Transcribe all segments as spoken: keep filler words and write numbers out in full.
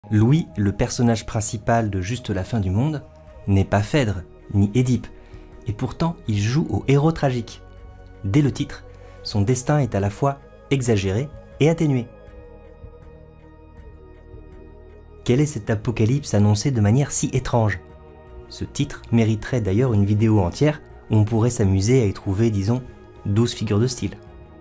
Louis, le personnage principal de Juste la fin du monde, n'est pas Phèdre, ni Édipe, et pourtant il joue au héros tragique. Dès le titre, son destin est à la fois exagéré et atténué. Quel est cet apocalypse annoncé de manière si étrange? Ce titre mériterait d'ailleurs une vidéo entière où on pourrait s'amuser à y trouver, disons, douze figures de style.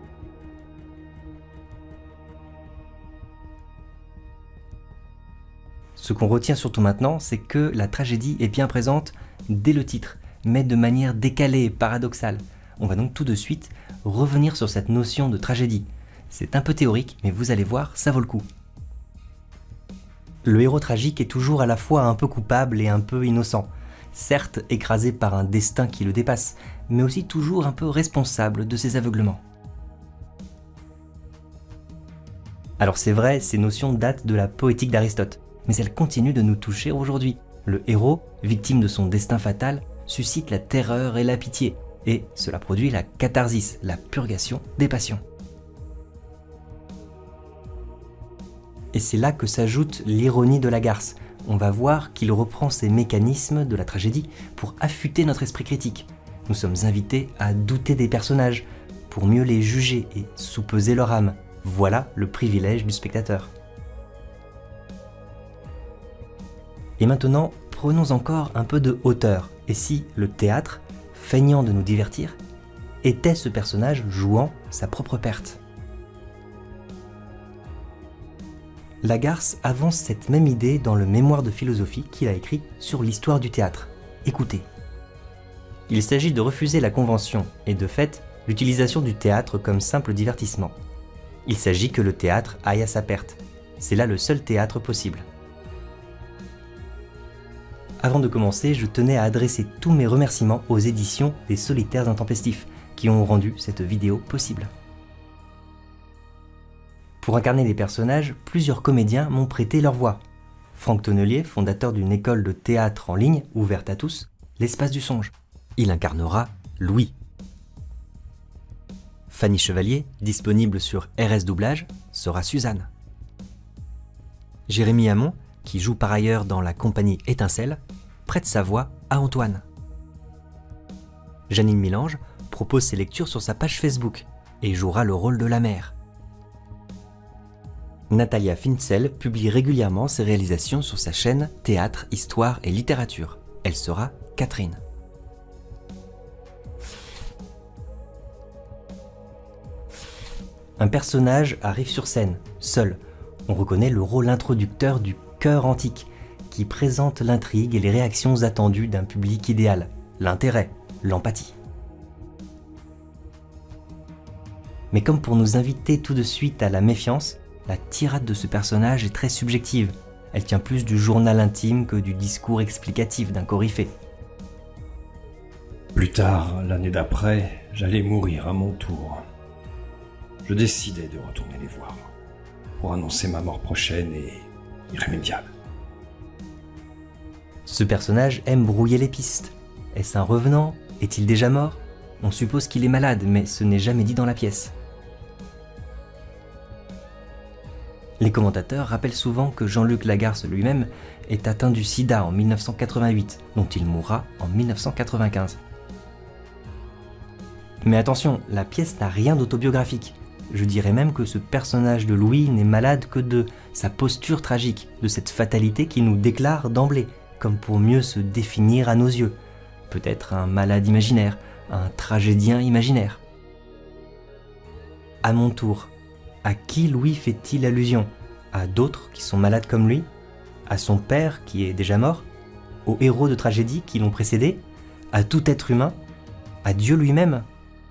Ce qu'on retient surtout maintenant, c'est que la tragédie est bien présente dès le titre, mais de manière décalée et paradoxale. On va donc tout de suite revenir sur cette notion de tragédie. C'est un peu théorique, mais vous allez voir, ça vaut le coup. Le héros tragique est toujours à la fois un peu coupable et un peu innocent. Certes écrasé par un destin qui le dépasse, mais aussi toujours un peu responsable de ses aveuglements. Alors c'est vrai, ces notions datent de la poétique d'Aristote, mais elles continuent de nous toucher aujourd'hui. Le héros, victime de son destin fatal, suscite la terreur et la pitié, et cela produit la catharsis, la purgation des passions. Et c'est là que s'ajoute l'ironie de Lagarce. On va voir qu'il reprend ces mécanismes de la tragédie pour affûter notre esprit critique. Nous sommes invités à douter des personnages, pour mieux les juger et soupeser leur âme. Voilà le privilège du spectateur. Et maintenant, prenons encore un peu de hauteur. Et si le théâtre, feignant de nous divertir, était ce personnage jouant sa propre perte? Lagarce avance cette même idée dans le mémoire de philosophie qu'il a écrit sur l'histoire du théâtre. Écoutez. Il s'agit de refuser la convention et de fait l'utilisation du théâtre comme simple divertissement. Il s'agit que le théâtre aille à sa perte. C'est là le seul théâtre possible. Avant de commencer, je tenais à adresser tous mes remerciements aux éditions des Solitaires Intempestifs qui ont rendu cette vidéo possible. Pour incarner les personnages, plusieurs comédiens m'ont prêté leur voix. Franck Tonnelier, fondateur d'une école de théâtre en ligne ouverte à tous, l'Espace du Songe. Il incarnera Louis. Fanny Chevalier, disponible sur R S Doublage, sera Suzanne. Jérémy Hamon, qui joue par ailleurs dans la compagnie Étincelle, prête sa voix à Antoine. Janine Milange propose ses lectures sur sa page Facebook et jouera le rôle de la mère. Natalia Finzel publie régulièrement ses réalisations sur sa chaîne Théâtre, Histoire et Littérature. Elle sera Catherine. Un personnage arrive sur scène, seul. On reconnaît le rôle introducteur du chœur antique, qui présente l'intrigue et les réactions attendues d'un public idéal, l'intérêt, l'empathie. Mais comme pour nous inviter tout de suite à la méfiance, la tirade de ce personnage est très subjective. Elle tient plus du journal intime que du discours explicatif d'un coryphée. Plus tard, l'année d'après, j'allais mourir à mon tour. Je décidai de retourner les voir, pour annoncer ma mort prochaine et irrémédiable. Ce personnage aime brouiller les pistes. Est-ce un revenant? Est-il déjà mort? On suppose qu'il est malade, mais ce n'est jamais dit dans la pièce. Les commentateurs rappellent souvent que Jean-Luc Lagarce lui-même est atteint du sida en mille neuf cent quatre-vingt-huit, dont il mourra en mille neuf cent quatre-vingt-quinze. Mais attention, la pièce n'a rien d'autobiographique. Je dirais même que ce personnage de Louis n'est malade que de sa posture tragique, de cette fatalité qui nous déclare d'emblée, comme pour mieux se définir à nos yeux. Peut-être un malade imaginaire, un tragédien imaginaire. À mon tour, à qui Louis fait-il allusion? À d'autres qui sont malades comme lui? À son père qui est déjà mort? Aux héros de tragédie qui l'ont précédé? À tout être humain? À Dieu lui-même?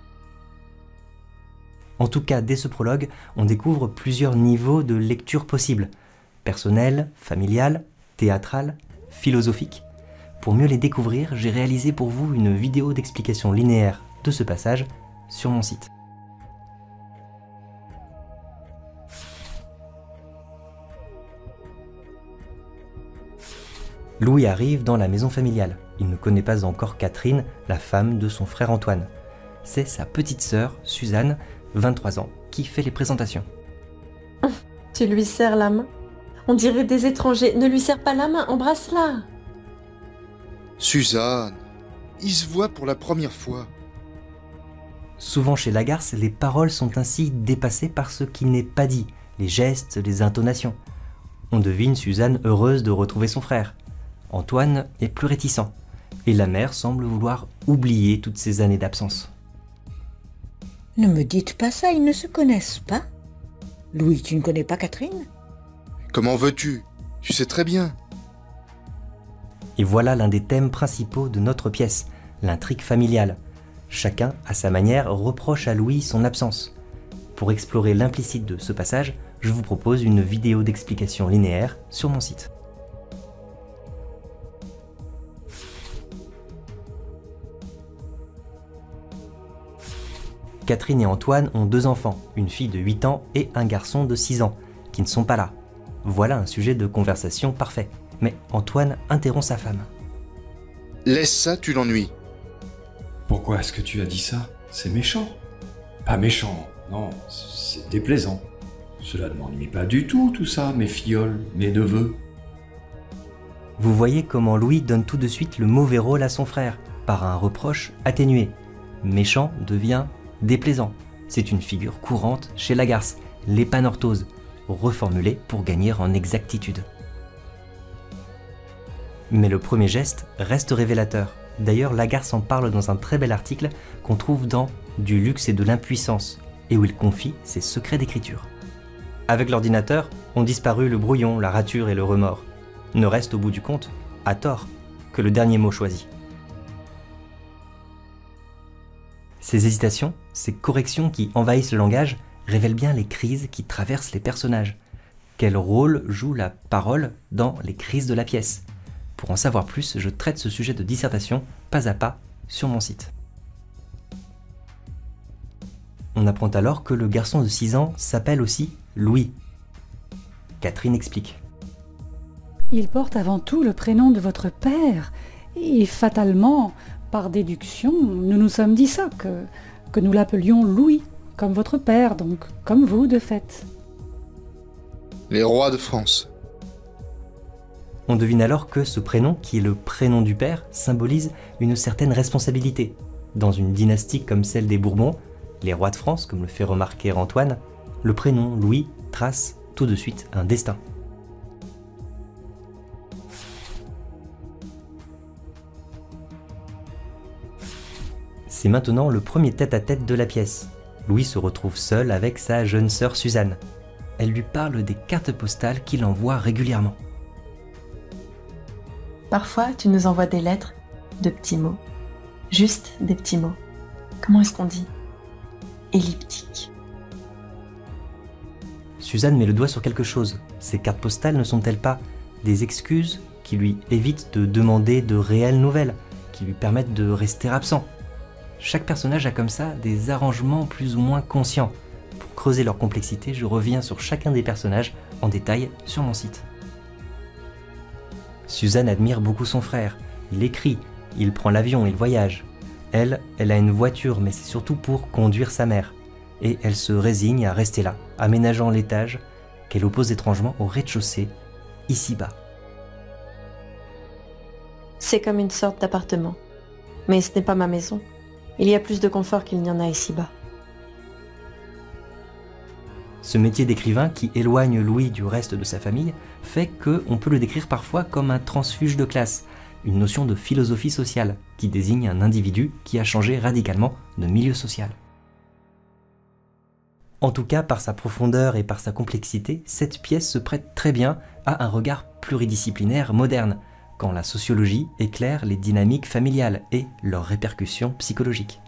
En tout cas, dès ce prologue, on découvre plusieurs niveaux de lecture possibles. Personnel, familial, théâtral, philosophique. Pour mieux les découvrir, j'ai réalisé pour vous une vidéo d'explication linéaire de ce passage sur mon site. Louis arrive dans la maison familiale. Il ne connaît pas encore Catherine, la femme de son frère Antoine. C'est sa petite sœur, Suzanne, vingt-trois ans, qui fait les présentations. Tu lui serres la main? On dirait des étrangers. Ne lui serre pas la main, embrasse-la. Suzanne, ils se voient pour la première fois. Souvent chez Lagarce, les paroles sont ainsi dépassées par ce qui n'est pas dit, les gestes, les intonations. On devine Suzanne heureuse de retrouver son frère. Antoine est plus réticent, et la mère semble vouloir oublier toutes ces années d'absence. Ne me dites pas ça, ils ne se connaissent pas. Louis, tu ne connais pas Catherine? Comment veux-tu? Tu sais très bien. Et voilà l'un des thèmes principaux de notre pièce, l'intrigue familiale. Chacun, à sa manière, reproche à Louis son absence. Pour explorer l'implicite de ce passage, je vous propose une vidéo d'explication linéaire sur mon site. Catherine et Antoine ont deux enfants, une fille de huit ans et un garçon de six ans, qui ne sont pas là. Voilà un sujet de conversation parfait. Mais Antoine interrompt sa femme. Laisse ça, tu l'ennuies. Pourquoi est-ce que tu as dit ça? C'est méchant. Pas méchant, non, c'est déplaisant. Cela ne m'ennuie pas du tout, tout ça, mes filleuls, mes neveux. Vous voyez comment Louis donne tout de suite le mauvais rôle à son frère, par un reproche atténué. Méchant devient déplaisant. C'est une figure courante chez Lagarce, l'épanorthose, reformulée pour gagner en exactitude. Mais le premier geste reste révélateur. D'ailleurs, Lagarce en parle dans un très bel article qu'on trouve dans Du luxe et de l'impuissance, et où il confie ses secrets d'écriture. Avec l'ordinateur, ont disparu le brouillon, la rature et le remords. Ne reste au bout du compte, à tort, que le dernier mot choisi. Ces hésitations, ces corrections qui envahissent le langage, révèlent bien les crises qui traversent les personnages. Quel rôle joue la parole dans les crises de la pièce? Pour en savoir plus, je traite ce sujet de dissertation pas à pas sur mon site. On apprend alors que le garçon de six ans s'appelle aussi Louis. Catherine explique. Il porte avant tout le prénom de votre père, et fatalement, par déduction, nous nous sommes dit ça, que, que nous l'appelions Louis, comme votre père, donc comme vous de fait. Les rois de France. On devine alors que ce prénom, qui est le prénom du père, symbolise une certaine responsabilité. Dans une dynastie comme celle des Bourbons, les rois de France, comme le fait remarquer Antoine, le prénom Louis trace tout de suite un destin. C'est maintenant le premier tête-à-tête de la pièce. Louis se retrouve seul avec sa jeune sœur Suzanne. Elle lui parle des cartes postales qu'il envoie régulièrement. Parfois, tu nous envoies des lettres, de petits mots. Juste des petits mots. Comment est-ce qu'on dit? Elliptique. Suzanne met le doigt sur quelque chose. Ces cartes postales ne sont-elles pas des excuses qui lui évitent de demander de réelles nouvelles, qui lui permettent de rester absent? Chaque personnage a comme ça des arrangements plus ou moins conscients. Pour creuser leur complexité, je reviens sur chacun des personnages en détail sur mon site. Suzanne admire beaucoup son frère. Il écrit, il prend l'avion, il voyage. Elle, elle a une voiture, mais c'est surtout pour conduire sa mère. Et elle se résigne à rester là, aménageant l'étage qu'elle oppose étrangement au rez-de-chaussée, ici-bas. C'est comme une sorte d'appartement. Mais ce n'est pas ma maison. Il y a plus de confort qu'il n'y en a ici-bas. Ce métier d'écrivain qui éloigne Louis du reste de sa famille fait qu'on peut le décrire parfois comme un transfuge de classe, une notion de philosophie sociale qui désigne un individu qui a changé radicalement de milieu social. En tout cas, par sa profondeur et par sa complexité, cette pièce se prête très bien à un regard pluridisciplinaire moderne, quand la sociologie éclaire les dynamiques familiales et leurs répercussions psychologiques.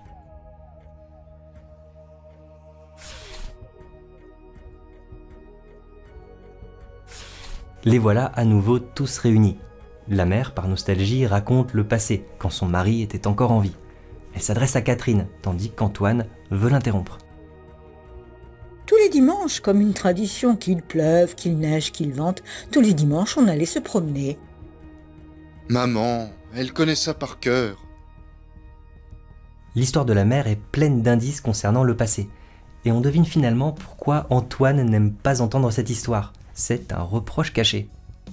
Les voilà à nouveau tous réunis. La mère, par nostalgie, raconte le passé, quand son mari était encore en vie. Elle s'adresse à Catherine, tandis qu'Antoine veut l'interrompre. Tous les dimanches, comme une tradition, qu'il pleuve, qu'il neige, qu'il vente, tous les dimanches on allait se promener. Maman, elle connaît ça par cœur. L'histoire de la mère est pleine d'indices concernant le passé. Et on devine finalement pourquoi Antoine n'aime pas entendre cette histoire. c'est un reproche caché.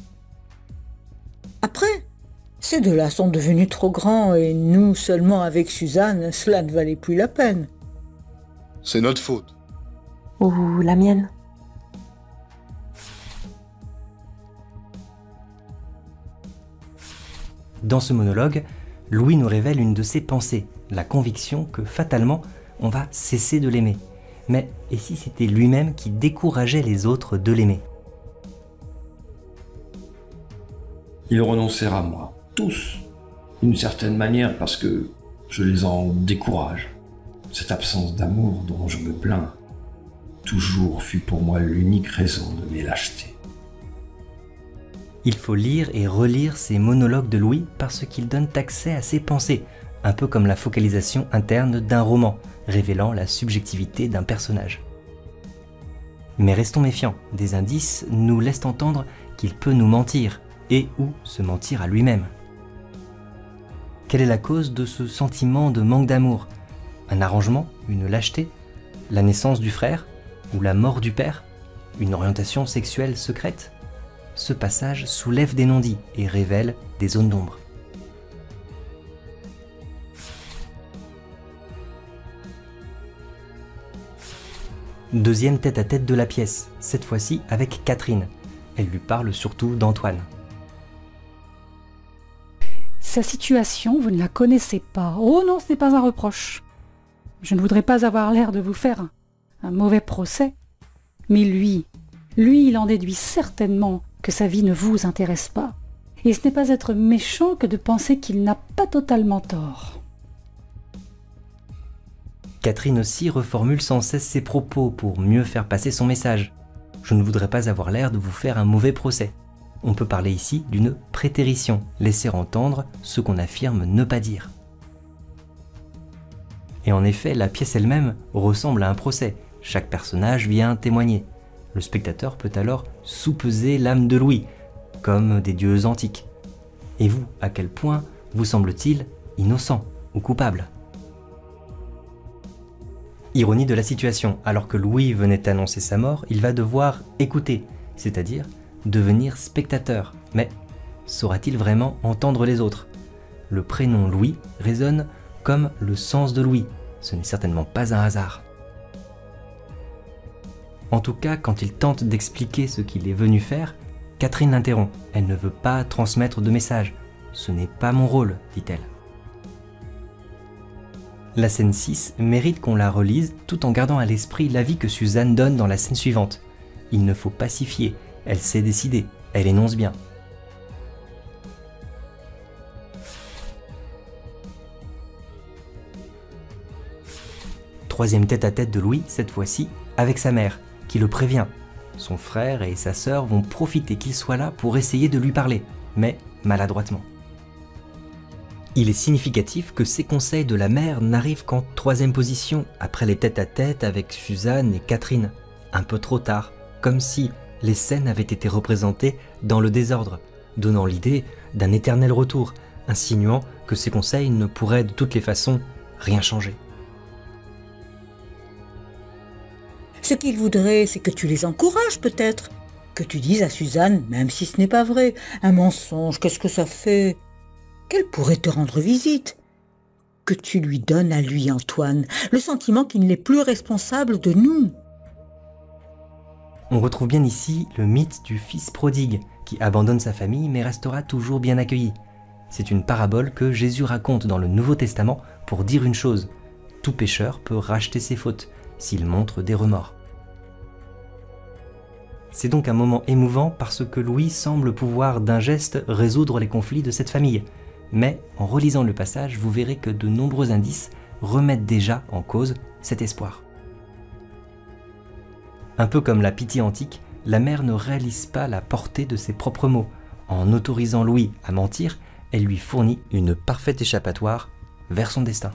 Après, ces deux-là sont devenus trop grands et nous seulement avec Suzanne, cela ne valait plus la peine. C'est notre faute. Ou la mienne. Dans ce monologue, Louis nous révèle une de ses pensées, la conviction que fatalement, on va cesser de l'aimer. Mais et si c'était lui-même qui décourageait les autres de l'aimer? Ils renoncèrent à moi, tous, d'une certaine manière, parce que je les en décourage. Cette absence d'amour dont je me plains, toujours fut pour moi l'unique raison de mes lâchetés. Il faut lire et relire ces monologues de Louis parce qu'ils donnent accès à ses pensées, un peu comme la focalisation interne d'un roman, révélant la subjectivité d'un personnage. Mais restons méfiants, des indices nous laissent entendre qu'il peut nous mentir, et ou se mentir à lui-même. Quelle est la cause de ce sentiment de manque d'amour? Un arrangement? Une lâcheté? La naissance du frère? Ou la mort du père? Une orientation sexuelle secrète? Ce passage soulève des non-dits et révèle des zones d'ombre. Deuxième tête-à-tête de la pièce, cette fois-ci avec Catherine. Elle lui parle surtout d'Antoine. Sa situation, vous ne la connaissez pas. Oh non, ce n'est pas un reproche. Je ne voudrais pas avoir l'air de vous faire un, un mauvais procès. Mais lui, lui, il en déduit certainement que sa vie ne vous intéresse pas. Et ce n'est pas être méchant que de penser qu'il n'a pas totalement tort. Catherine aussi reformule sans cesse ses propos pour mieux faire passer son message. Je ne voudrais pas avoir l'air de vous faire un mauvais procès. On peut parler ici d'une prétérition, laisser entendre ce qu'on affirme ne pas dire. Et en effet, la pièce elle-même ressemble à un procès. Chaque personnage vient témoigner. Le spectateur peut alors soupeser l'âme de Louis, comme des dieux antiques. Et vous, à quel point vous semble-t-il innocent ou coupable? Ironie de la situation, alors que Louis venait annoncer sa mort, il va devoir écouter, c'est-à-dire devenir spectateur. Mais saura-t-il vraiment entendre les autres? Le prénom Louis résonne comme le sens de Louis. Ce n'est certainement pas un hasard. En tout cas, quand il tente d'expliquer ce qu'il est venu faire, Catherine l'interrompt. Elle ne veut pas transmettre de message. Ce n'est pas mon rôle, dit-elle. La scène six mérite qu'on la relise tout en gardant à l'esprit l'avis que Suzanne donne dans la scène suivante. Il ne faut pas s'y fier, elle sait décider, elle énonce bien. Troisième tête-à-tête de Louis, cette fois-ci avec sa mère, qui le prévient. Son frère et sa sœur vont profiter qu'il soit là pour essayer de lui parler, mais maladroitement. Il est significatif que ces conseils de la mère n'arrivent qu'en troisième position, après les tête-à-tête avec Suzanne et Catherine. Un peu trop tard, comme si les scènes avaient été représentées dans le désordre, donnant l'idée d'un éternel retour, insinuant que ces conseils ne pourraient de toutes les façons rien changer. Ce qu'il voudrait, c'est que tu les encourages peut-être. Que tu dises à Suzanne, même si ce n'est pas vrai, un mensonge, qu'est-ce que ça fait? Qu'elle pourrait te rendre visite. Que tu lui donnes à lui, Antoine, le sentiment qu'il n'est plus responsable de nous. On retrouve bien ici le mythe du fils prodigue, qui abandonne sa famille mais restera toujours bien accueilli. C'est une parabole que Jésus raconte dans le Nouveau Testament pour dire une chose: tout pécheur peut racheter ses fautes, s'il montre des remords. C'est donc un moment émouvant parce que Louis semble pouvoir d'un geste résoudre les conflits de cette famille. Mais en relisant le passage, vous verrez que de nombreux indices remettent déjà en cause cet espoir. Un peu comme la pitié antique, la mère ne réalise pas la portée de ses propres mots. En autorisant Louis à mentir, elle lui fournit une parfaite échappatoire vers son destin.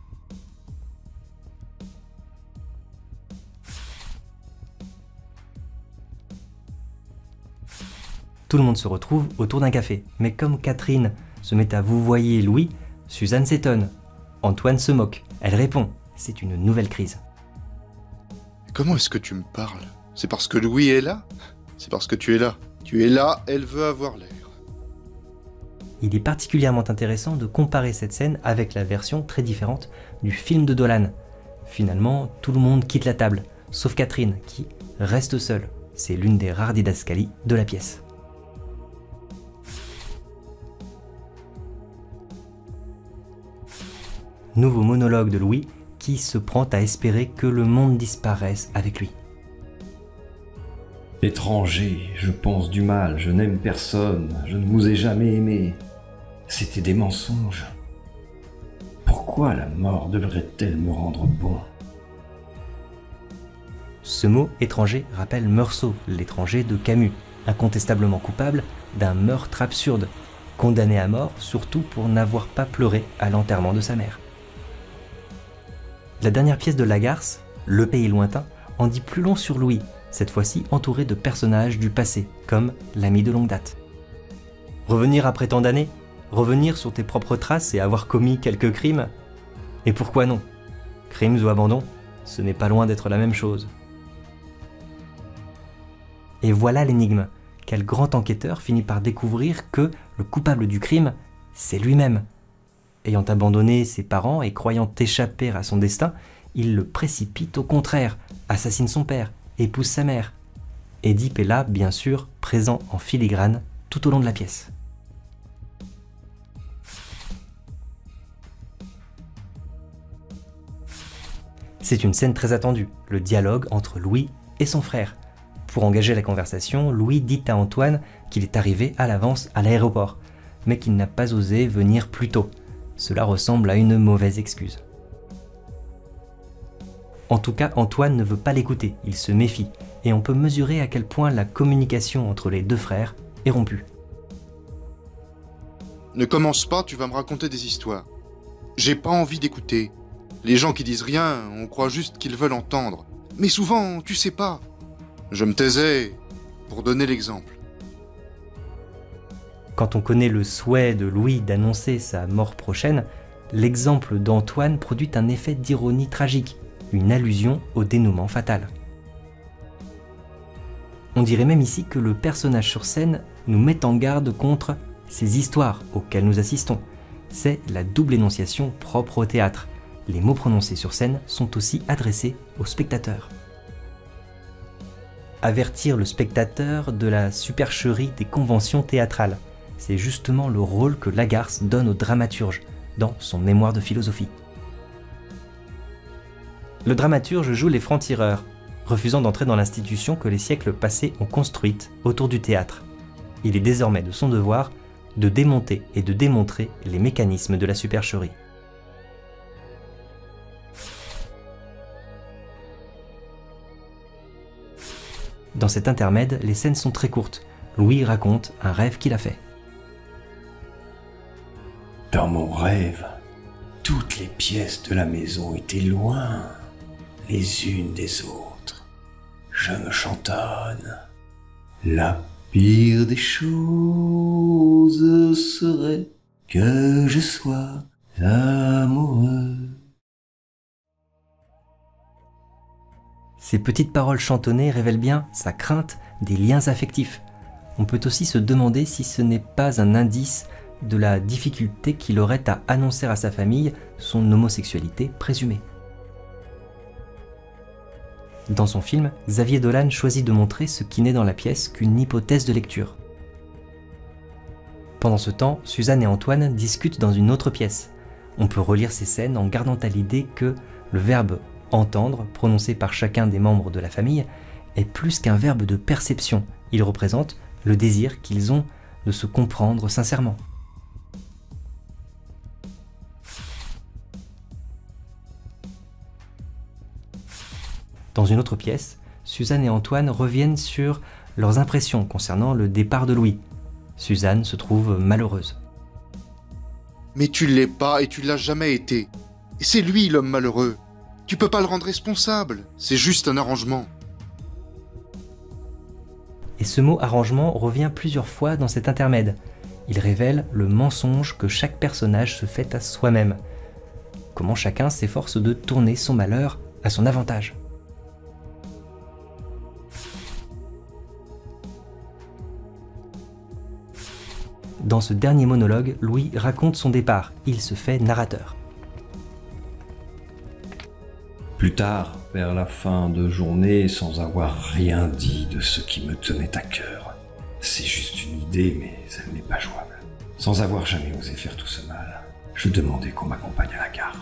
Tout le monde se retrouve autour d'un café, mais comme Catherine se met à vouvoyer Louis, Suzanne s'étonne. Antoine se moque. Elle répond. C'est une nouvelle crise. Comment est-ce que tu me parles? C'est parce que Louis est là? C'est parce que tu es là. Tu es là, elle veut avoir l'air. Il est particulièrement intéressant de comparer cette scène avec la version très différente du film de Dolan. Finalement, tout le monde quitte la table, sauf Catherine, qui reste seule. C'est l'une des rares didascalies de la pièce. Nouveau monologue de Louis, qui se prend à espérer que le monde disparaisse avec lui. Étranger, je pense du mal, je n'aime personne, je ne vous ai jamais aimé. C'était des mensonges. Pourquoi la mort devrait-elle me rendre bon? Ce mot « étranger » rappelle Meursault, l'étranger de Camus, incontestablement coupable d'un meurtre absurde, condamné à mort surtout pour n'avoir pas pleuré à l'enterrement de sa mère. La dernière pièce de Lagarce, Le pays lointain, en dit plus long sur Louis, cette fois-ci entouré de personnages du passé, comme l'ami de longue date. Revenir après tant d'années? Revenir sur tes propres traces et avoir commis quelques crimes? Et pourquoi non? Crimes ou abandon, ce n'est pas loin d'être la même chose. Et voilà l'énigme. Quel grand enquêteur finit par découvrir que le coupable du crime, c'est lui-même. Ayant abandonné ses parents et croyant échapper à son destin, il le précipite au contraire, assassine son père, épouse sa mère. Édipe est là, bien sûr, présent en filigrane tout au long de la pièce. C'est une scène très attendue, le dialogue entre Louis et son frère. Pour engager la conversation, Louis dit à Antoine qu'il est arrivé à l'avance à l'aéroport, mais qu'il n'a pas osé venir plus tôt. Cela ressemble à une mauvaise excuse. En tout cas, Antoine ne veut pas l'écouter, il se méfie, et on peut mesurer à quel point la communication entre les deux frères est rompue. Ne commence pas, tu vas me raconter des histoires. J'ai pas envie d'écouter. Les gens qui disent rien, on croit juste qu'ils veulent entendre. Mais souvent, tu sais pas. Je me taisais pour donner l'exemple. Quand on connaît le souhait de Louis d'annoncer sa mort prochaine, l'exemple d'Antoine produit un effet d'ironie tragique, une allusion au dénouement fatal. On dirait même ici que le personnage sur scène nous met en garde contre ces histoires auxquelles nous assistons. C'est la double énonciation propre au théâtre. Les mots prononcés sur scène sont aussi adressés au spectateur. Avertir le spectateur de la supercherie des conventions théâtrales. C'est justement le rôle que Lagarce donne au dramaturge dans son mémoire de philosophie. Le dramaturge joue les francs-tireurs, refusant d'entrer dans l'institution que les siècles passés ont construite autour du théâtre. Il est désormais de son devoir de démonter et de démontrer les mécanismes de la supercherie. Dans cet intermède, les scènes sont très courtes. Louis raconte un rêve qu'il a fait. Dans mon rêve, toutes les pièces de la maison étaient loin, les unes des autres. Je me chantonne. La pire des choses serait que je sois amoureux. Ces petites paroles chantonnées révèlent bien sa crainte des liens affectifs. On peut aussi se demander si ce n'est pas un indice de la difficulté qu'il aurait à annoncer à sa famille son homosexualité présumée. Dans son film, Xavier Dolan choisit de montrer ce qui n'est dans la pièce qu'une hypothèse de lecture. Pendant ce temps, Suzanne et Antoine discutent dans une autre pièce. On peut relire ces scènes en gardant à l'idée que le verbe « entendre » prononcé par chacun des membres de la famille est plus qu'un verbe de perception. Il représente le désir qu'ils ont de se comprendre sincèrement. Dans une autre pièce, Suzanne et Antoine reviennent sur leurs impressions concernant le départ de Louis. Suzanne se trouve malheureuse. Mais tu l'es pas et tu l'as jamais été. Et c'est lui l'homme malheureux. Tu peux pas le rendre responsable, c'est juste un arrangement. Et ce mot arrangement revient plusieurs fois dans cet intermède. Il révèle le mensonge que chaque personnage se fait à soi-même. Comment chacun s'efforce de tourner son malheur à son avantage. Dans ce dernier monologue, Louis raconte son départ. Il se fait narrateur. Plus tard, vers la fin de journée, sans avoir rien dit de ce qui me tenait à cœur. C'est juste une idée, mais elle n'est pas jouable. Sans avoir jamais osé faire tout ce mal, je demandais qu'on m'accompagne à la gare.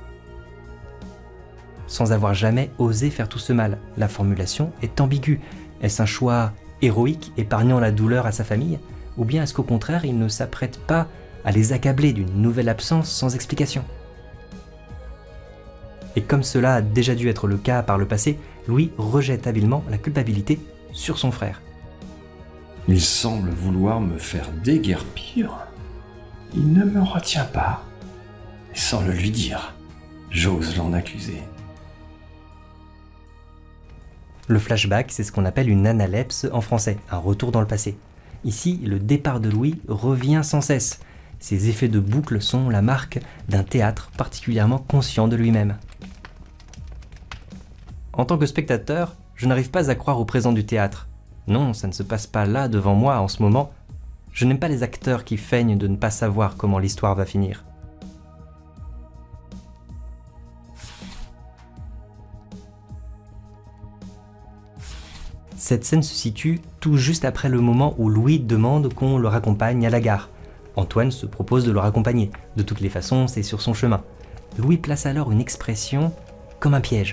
Sans avoir jamais osé faire tout ce mal, la formulation est ambiguë. Est-ce un choix héroïque, épargnant la douleur à sa famille, ou bien est-ce qu'au contraire, il ne s'apprête pas à les accabler d'une nouvelle absence sans explication? Et comme cela a déjà dû être le cas par le passé, Louis rejette habilement la culpabilité sur son frère. Il semble vouloir me faire déguerpir. Il ne me retient pas. Et sans le lui dire, j'ose l'en accuser. Le flashback, c'est ce qu'on appelle une analepse en français, un retour dans le passé. Ici, le départ de Louis revient sans cesse. Ces effets de boucle sont la marque d'un théâtre particulièrement conscient de lui-même. En tant que spectateur, je n'arrive pas à croire au présent du théâtre. Non, ça ne se passe pas là devant moi en ce moment. Je n'aime pas les acteurs qui feignent de ne pas savoir comment l'histoire va finir. Cette scène se situe tout juste après le moment où Louis demande qu'on le raccompagne à la gare. Antoine se propose de le raccompagner. De toutes les façons, c'est sur son chemin. Louis place alors une expression comme un piège.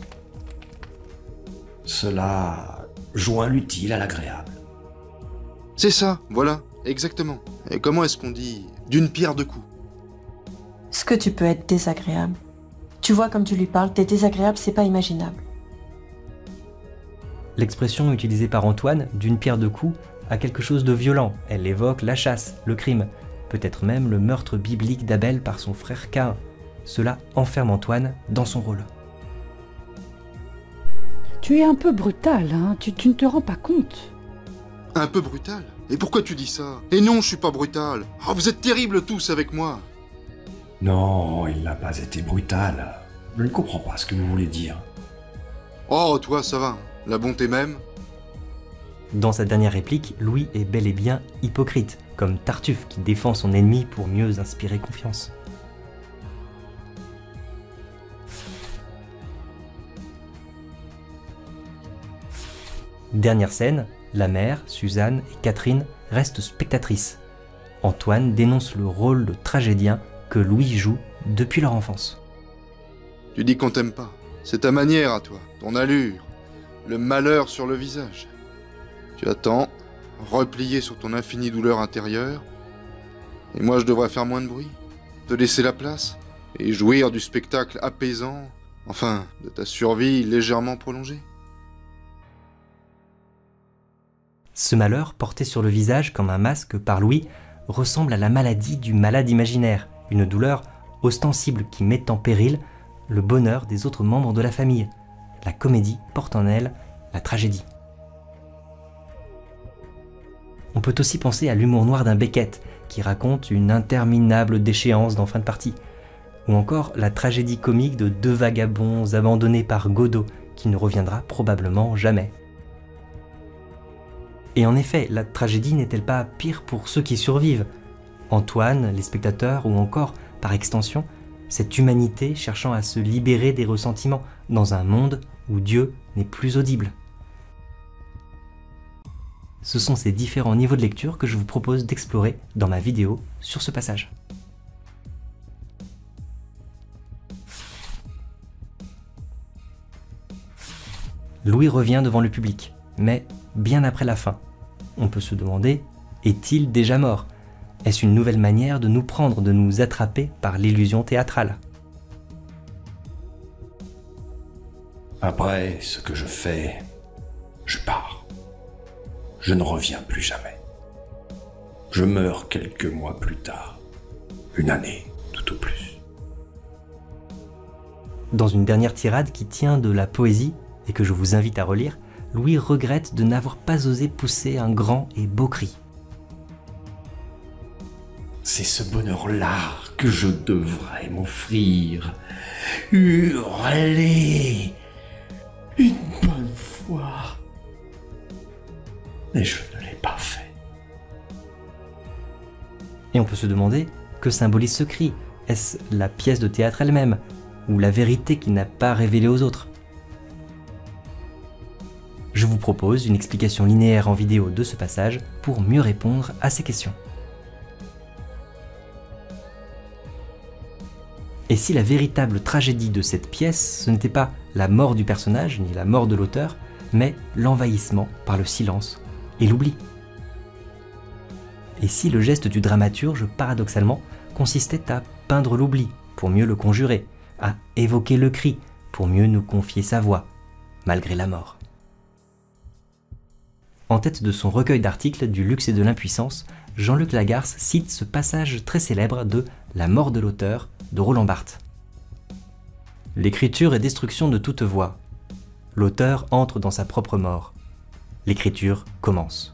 Cela joint l'utile à l'agréable. C'est ça, voilà, exactement. Et comment est-ce qu'on dit d'une pierre deux coups? Ce que tu peux être désagréable. Tu vois, comme tu lui parles, t'es désagréable, c'est pas imaginable. L'expression utilisée par Antoine, d'une pierre deux coups, a quelque chose de violent. Elle évoque la chasse, le crime, peut-être même le meurtre biblique d'Abel par son frère Caïn. Cela enferme Antoine dans son rôle. Tu es un peu brutal, hein, tu, tu ne te rends pas compte. Un peu brutal? Et pourquoi tu dis ça? Et non, je suis pas brutal. Oh, vous êtes terribles tous avec moi. Non, il n'a pas été brutal. Je ne comprends pas ce que vous voulez dire. Oh, toi, ça va. La bonté même. Dans sa dernière réplique, Louis est bel et bien hypocrite, comme Tartuffe qui défend son ennemi pour mieux inspirer confiance. Dernière scène, la mère, Suzanne et Catherine restent spectatrices. Antoine dénonce le rôle de tragédien que Louis joue depuis leur enfance. Tu dis qu'on t'aime pas. C'est ta manière à toi, ton allure, le malheur sur le visage. Tu attends, replié sur ton infinie douleur intérieure, et moi je devrais faire moins de bruit, te laisser la place, et jouir du spectacle apaisant, enfin, de ta survie légèrement prolongée. Ce malheur, porté sur le visage comme un masque par Louis, ressemble à la maladie du malade imaginaire, une douleur ostensible qui met en péril le bonheur des autres membres de la famille. La comédie porte en elle la tragédie. On peut aussi penser à l'humour noir d'un Beckett, qui raconte une interminable déchéance dans Fin de partie, ou encore la tragédie comique de deux vagabonds abandonnés par Godot, qui ne reviendra probablement jamais. Et en effet, la tragédie n'est-elle pas pire pour ceux qui survivent? Antoine, les spectateurs, ou encore, par extension, cette humanité cherchant à se libérer des ressentiments dans un monde où Dieu n'est plus audible. Ce sont ces différents niveaux de lecture que je vous propose d'explorer dans ma vidéo sur ce passage. Louis revient devant le public, mais bien après la fin. On peut se demander, est-il déjà mort? Est-ce une nouvelle manière de nous prendre, de nous attraper par l'illusion théâtrale? Après ce que je fais, je pars. Je ne reviens plus jamais. Je meurs quelques mois plus tard. Une année, tout au plus. Dans une dernière tirade qui tient de la poésie, et que je vous invite à relire, Louis regrette de n'avoir pas osé pousser un grand et beau cri. C'est ce bonheur-là que je devrais m'offrir. Hurler une bonne fois. Mais je ne l'ai pas fait. Et on peut se demander, que symbolise ce cri? Est-ce la pièce de théâtre elle-même, ou la vérité qu'il n'a pas révélée aux autres? Je vous propose une explication linéaire en vidéo de ce passage pour mieux répondre à ces questions. Et si la véritable tragédie de cette pièce, ce n'était pas la mort du personnage, ni la mort de l'auteur, mais l'envahissement par le silence et l'oubli? Et si le geste du dramaturge, paradoxalement, consistait à peindre l'oubli pour mieux le conjurer, à évoquer le cri pour mieux nous confier sa voix, malgré la mort? En tête de son recueil d'articles du luxe et de l'impuissance, Jean-Luc Lagarce cite ce passage très célèbre de La mort de l'auteur de Roland Barthes. L'écriture est destruction de toute voix. L'auteur entre dans sa propre mort. L'écriture commence.